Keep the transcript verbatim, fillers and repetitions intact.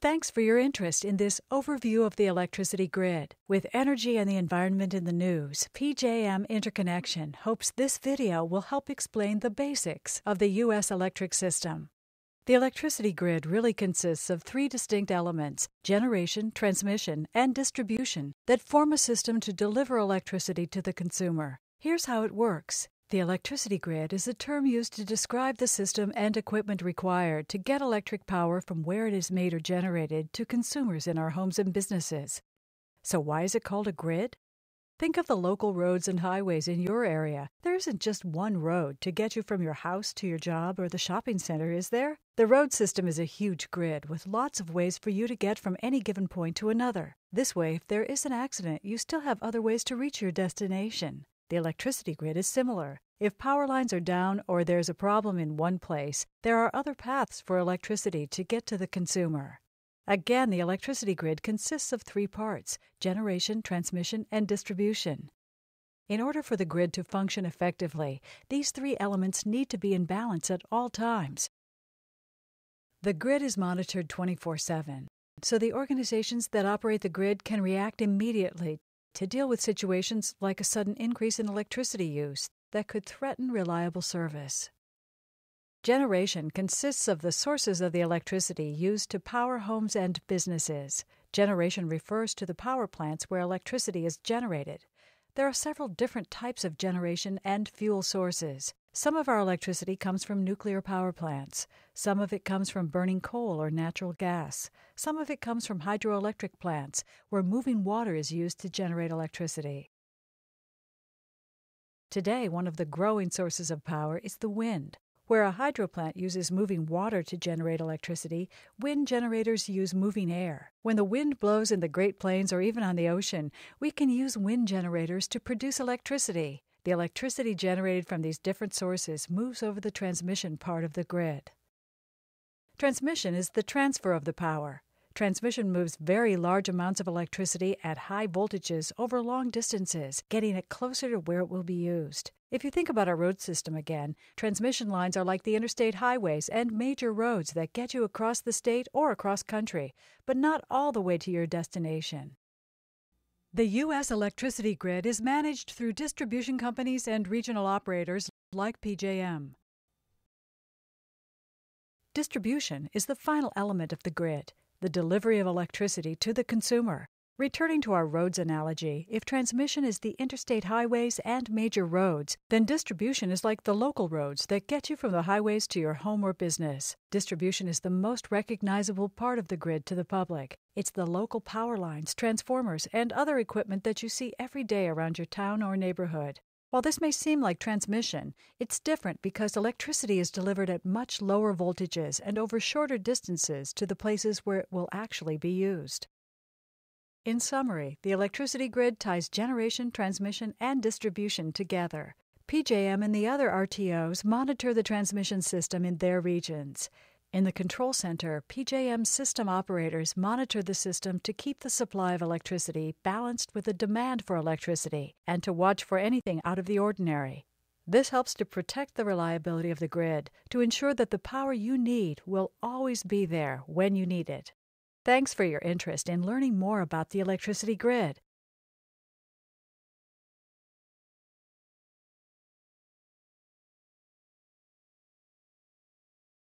Thanks for your interest in this overview of the electricity grid. With energy and the environment in the news, P J M Interconnection hopes this video will help explain the basics of the U S electric system. The electricity grid really consists of three distinct elements: generation, transmission, and distribution that form a system to deliver electricity to the consumer. Here's how it works. The electricity grid is a term used to describe the system and equipment required to get electric power from where it is made or generated to consumers in our homes and businesses. So why is it called a grid? Think of the local roads and highways in your area. There isn't just one road to get you from your house to your job or the shopping center, is there? The road system is a huge grid with lots of ways for you to get from any given point to another. This way, if there is an accident, you still have other ways to reach your destination. The electricity grid is similar. If power lines are down or there's a problem in one place, there are other paths for electricity to get to the consumer. Again, the electricity grid consists of three parts: generation, transmission, and distribution. In order for the grid to function effectively, these three elements need to be in balance at all times. The grid is monitored twenty-four seven, so the organizations that operate the grid can react immediately to deal with situations like a sudden increase in electricity use that could threaten reliable service. Generation consists of the sources of the electricity used to power homes and businesses. Generation refers to the power plants where electricity is generated. There are several different types of generation and fuel sources. Some of our electricity comes from nuclear power plants. Some of it comes from burning coal or natural gas. Some of it comes from hydroelectric plants, where moving water is used to generate electricity. Today, one of the growing sources of power is the wind. Where a hydro plant uses moving water to generate electricity, wind generators use moving air. When the wind blows in the Great Plains or even on the ocean, we can use wind generators to produce electricity. The electricity generated from these different sources moves over the transmission part of the grid. Transmission is the transfer of the power. Transmission moves very large amounts of electricity at high voltages over long distances, getting it closer to where it will be used. If you think about our road system again, transmission lines are like the interstate highways and major roads that get you across the state or across country, but not all the way to your destination. The U S electricity grid is managed through distribution companies and regional operators like P J M. Distribution is the final element of the grid, the delivery of electricity to the consumer. Returning to our roads analogy, if transmission is the interstate highways and major roads, then distribution is like the local roads that get you from the highways to your home or business. Distribution is the most recognizable part of the grid to the public. It's the local power lines, transformers, and other equipment that you see every day around your town or neighborhood. While this may seem like transmission, it's different because electricity is delivered at much lower voltages and over shorter distances to the places where it will actually be used. In summary, the electricity grid ties generation, transmission, and distribution together. P J M and the other R T Os monitor the transmission system in their regions. In the control center, P J M system operators monitor the system to keep the supply of electricity balanced with the demand for electricity and to watch for anything out of the ordinary. This helps to protect the reliability of the grid, to ensure that the power you need will always be there when you need it. Thanks for your interest in learning more about the electricity grid.